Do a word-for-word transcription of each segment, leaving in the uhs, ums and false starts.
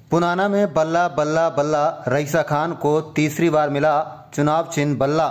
पुनाना में बल्ला बल्ला बल्ला रईसा खान को तीसरी बार मिला चुनाव चिन्ह बल्ला।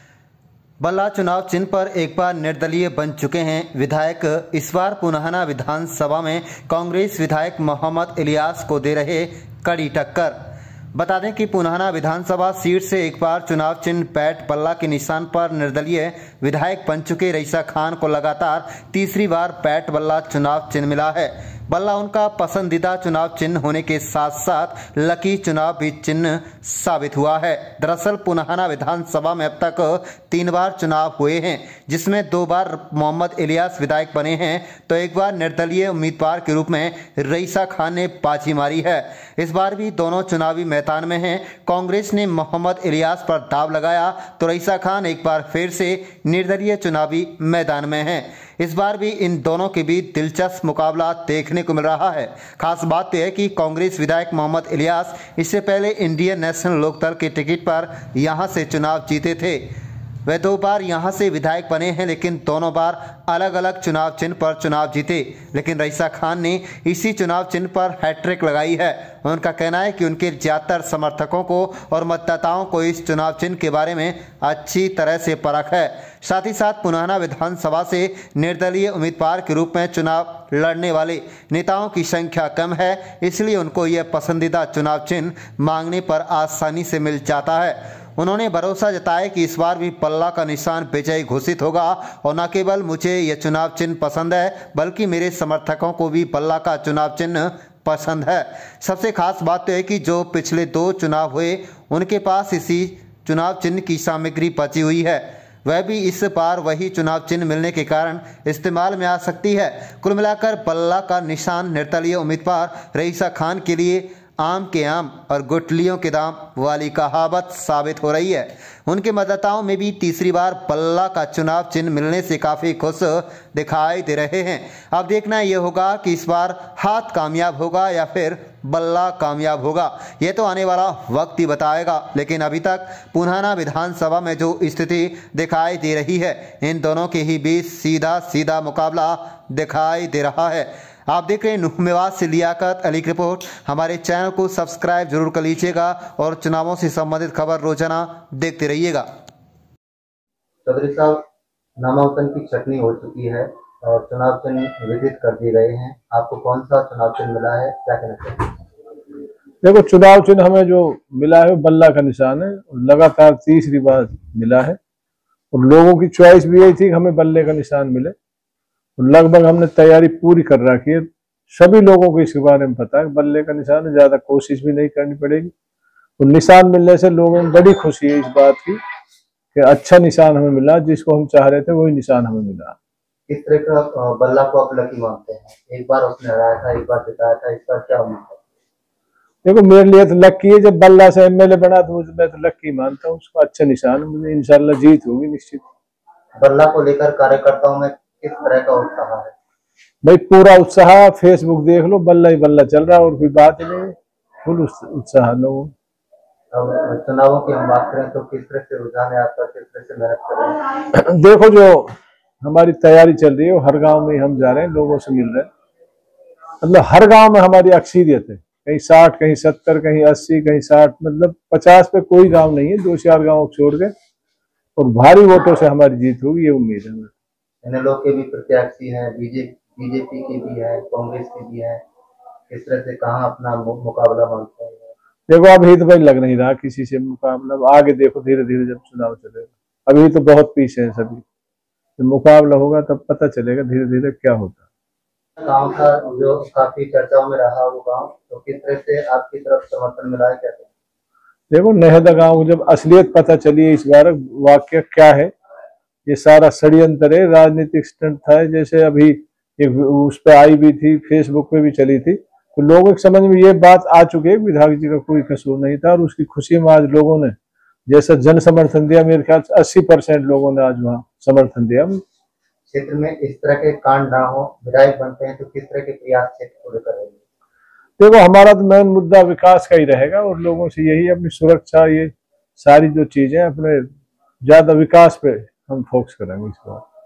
बल्ला चुनाव चिन्ह पर एक बार निर्दलीय बन चुके हैं विधायक। इस बार पुनाना विधानसभा में कांग्रेस विधायक मोहम्मद इलियास को दे रहे कड़ी टक्कर। बता दें कि पुनाना विधानसभा सीट से एक बार चुनाव चिन्ह पैट बल्ला के निशान पर निर्दलीय विधायक बन चुके रईसा खान को लगातार तीसरी बार पैट बल्ला चुनाव चिन्ह मिला है। बल्ला उनका पसंदीदा चुनाव चिन्ह होने के साथ साथ लकी चुनाव भी चिन्ह साबित हुआ है। दरअसल पुनाना विधानसभा में अब तक तीन बार चुनाव हुए हैं, जिसमें दो बार मोहम्मद इलियास विधायक बने हैं तो एक बार निर्दलीय उम्मीदवार के रूप में रईसा खान ने बाजी मारी है। इस बार भी दोनों चुनावी मैदान में हैं। कांग्रेस ने मोहम्मद इलियास पर दाव लगाया तो रईसा खान एक बार फिर से निर्दलीय चुनावी मैदान में हैं। इस बार भी इन दोनों के बीच दिलचस्प मुकाबला देखने को मिल रहा है। खास बात यह है कि कांग्रेस विधायक मोहम्मद इलियास इससे पहले इंडियन नेशनल लोकदल के टिकट पर यहां से चुनाव जीते थे। वे दो बार यहां से विधायक बने हैं, लेकिन दोनों बार अलग अलग चुनाव चिन्ह पर चुनाव जीते। लेकिन रईसा खान ने इसी चुनाव चिन्ह पर हैट्रिक लगाई है। उनका कहना है कि उनके ज़्यादातर समर्थकों को और मतदाताओं को इस चुनाव चिन्ह के बारे में अच्छी तरह से परख है। साथ ही साथ पुनाना विधानसभा से निर्दलीय उम्मीदवार के रूप में चुनाव लड़ने वाले नेताओं की संख्या कम है, इसलिए उनको यह पसंदीदा चुनाव चिन्ह मांगने पर आसानी से मिल जाता है। उन्होंने भरोसा जताया कि इस बार भी बल्ला का निशान विजयी घोषित होगा और न केवल मुझे यह चुनाव चिन्ह पसंद है, बल्कि मेरे समर्थकों को भी बल्ला का चुनाव चिन्ह पसंद है। सबसे खास बात तो है कि जो पिछले दो चुनाव हुए उनके पास इसी चुनाव चिन्ह की सामग्री बची हुई है, वह भी इस बार वही चुनाव चिन्ह मिलने के कारण इस्तेमाल में आ सकती है। कुल मिलाकर बल्ला का निशान निर्दलीय उम्मीदवार रईसा खान के लिए आम के आम और गुठलियों के दाम वाली कहावत साबित हो रही है। उनके मतदाताओं में भी तीसरी बार बल्ला का चुनाव चिन्ह मिलने से काफ़ी खुश दिखाई दे रहे हैं। अब देखना यह होगा कि इस बार हाथ कामयाब होगा या फिर बल्ला कामयाब होगा, यह तो आने वाला वक्त ही बताएगा। लेकिन अभी तक पुनाना विधानसभा में जो स्थिति दिखाई दे रही है, इन दोनों के ही बीच सीधा सीधा मुकाबला दिखाई दे रहा है। आप देख रहे हैं नुह मेवात से लियाकत अली की रिपोर्ट। हमारे चैनल को सब्सक्राइब जरूर कर लीजिएगा और चुनावों से संबंधित खबर रोजाना देखते रहिएगा। चौधरी साहब, नामांकन की छटनी हो चुकी है और चुनाव चिन्ह विदित कर दिए गए हैं। आपको कौन सा चुनाव चिन्ह मिला है, क्या कहना चाहिए? देखो, चुनाव चिन्ह हमें जो मिला है बल्ला का निशान है, लगातार तीसरी बार मिला है और लोगों की चॉइस भी यही थी कि हमें बल्ले का निशान मिले। लगभग हमने तैयारी पूरी कर रखी है। सभी लोगों को इसके बारे में पता है बल्ले का निशान है, ज्यादा कोशिश भी नहीं करनी पड़ेगी। तो निशान मिलने से लोगों में बड़ी खुशी है इस बात की कि अच्छा निशान हमें मिला, जिसको हम चाह रहे थे वही निशान हमें मिला। किस तरह का बल्ला को आप लकी मानते हैं? एक बार उसने हराया था, एक बार जिताया था, इस बार क्या उम्मीद है? देखो, मेरे लिए तो लक्की है। जब बल्ला से एमएलए बना तो मैं तो लक्की मानता हूँ उसको। अच्छा निशान, मुझे इंशाल्लाह जीत होगी निश्चित। बल्ला को लेकर कार्यकर्ताओं में किस तरह का उत्साह है? भाई पूरा उत्साह, फेसबुक देख लो, बल्ला ही बल्ला चल रहा है और कोई बात ही नहीं, फुल उत्साह लोगों। अब चुनावों की हम बात करें तो किस तरह से रुझान है आपका, किस तरह से मेहनत कर रहे हैं? देखो, जो हमारी तैयारी चल रही है हर गांव में हम जा रहे हैं, लोगों से मिल रहे हैं। मतलब हर गांव में हमारी अक्सरियत है, कहीं साठ, कहीं सत्तर, कहीं अस्सी, कहीं साठ, मतलब पचास पे कोई गांव नहीं है, दो चार गांव छोड़ के, और भारी वोटों से हमारी जीत होगी, ये उम्मीद है। इनेलो के भी प्रत्याशी हैं, बीजेपी बीजेपी के भी है, कांग्रेस के भी है। किस तरह से कहाँ अपना मुकाबला मानते हैं? देखो, अभी तो भाई लग नहीं रहा किसी से मुकाबला। आगे देखो, धीरे धीरे जब चुनाव चलेगा, अभी तो बहुत पीछे है सभी। जब मुकाबला होगा तब पता चलेगा धीरे धीरे क्या होता है। गाँव का जो काफी चर्चाओं में रहा वो गाँव, तो किस तरह से आपकी तरफ समर्थन मिला है, क्या? देखो, नहदा गाँव जब असलियत पता चली इस बार वाक्य क्या है, ये सारा षड्यंत्र है, राजनीतिक स्टंट था। जैसे अभी एक उस पर आई भी थी, फेसबुक पे भी चली थी, तो लोगों के समझ में ये बात आ चुकी है कि विधायक जी का कोई कसूर नहीं था। और उसकी खुशी में आज लोगों ने जैसा जन समर्थन दिया, मेरे ख्याल से अस्सी परसेंट लोगों ने आज वहाँ समर्थन दिया। क्षेत्र में इस तरह के कांड ना हो, विधायक बनते हैं तो किस तरह के प्रयास क्षेत्र को लेकर रहेंगे? देखो, हमारा तो मेन मुद्दा विकास का ही रहेगा और लोगों से यही अपनी सुरक्षा, ये सारी जो चीजें अपने ज्यादा विकास पे हम फोकस करेंगे इस बार।